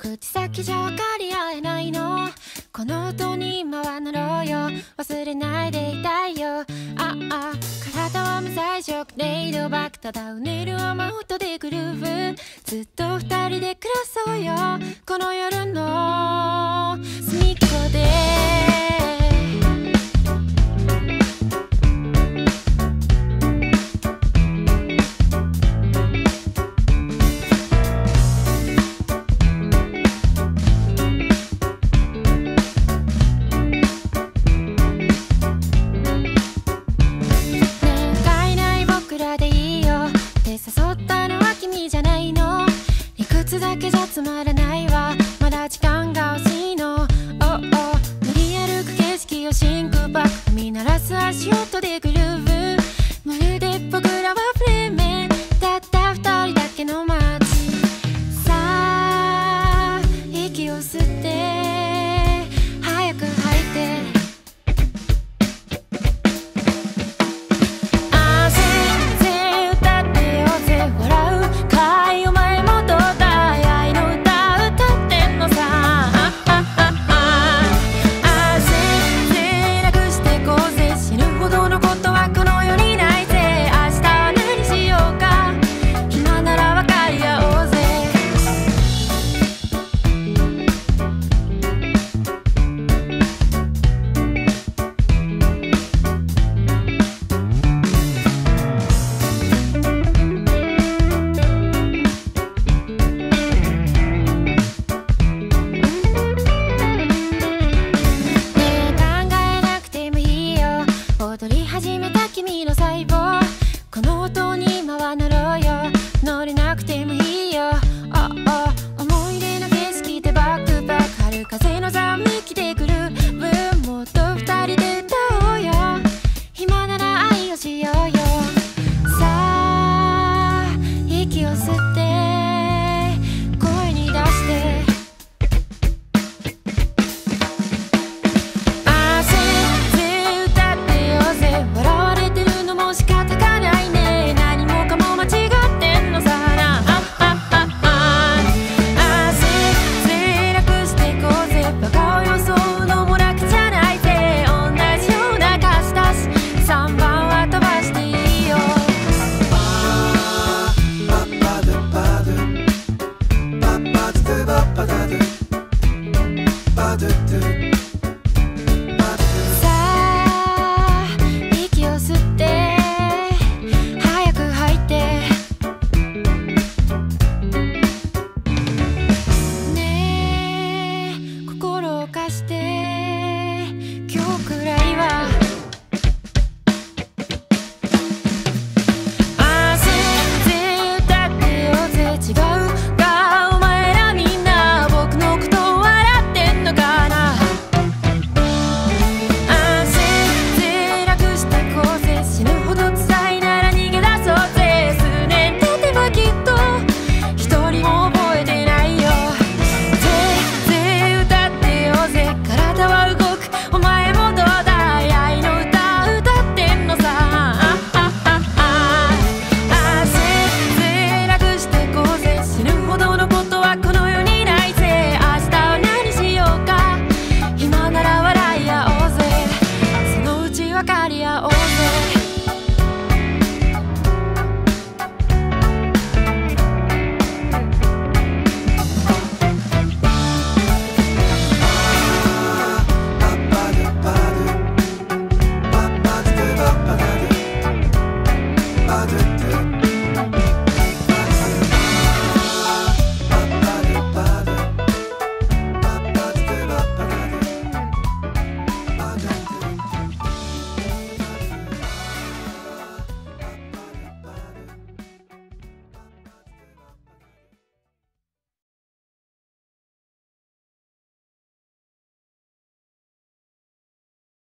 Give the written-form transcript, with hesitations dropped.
口先じゃ分かり合えないの。この音に今は乗ろうよ。忘れないでいたいよ。体は無彩色レイドバック、ただうねる雨音でグルーヴ。ずっと二人で暮らそうよ、この夜の隅っこで。誘ったのは君じゃないの。いくつだけじゃつまらない